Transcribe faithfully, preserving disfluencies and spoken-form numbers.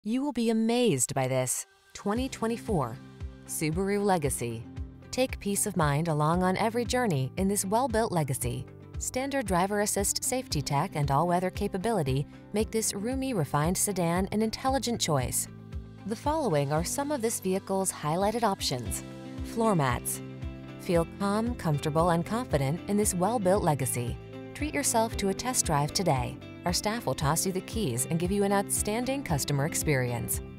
You will be amazed by this twenty twenty-four Subaru Legacy. Take peace of mind along on every journey in this well-built Legacy. Standard driver assist safety tech and all-weather capability make this roomy, refined sedan an intelligent choice. The following are some of this vehicle's highlighted options: floor mats. Feel calm, comfortable, and confident in this well-built Legacy. Treat yourself to a test drive today. Our staff will toss you the keys and give you an outstanding customer experience.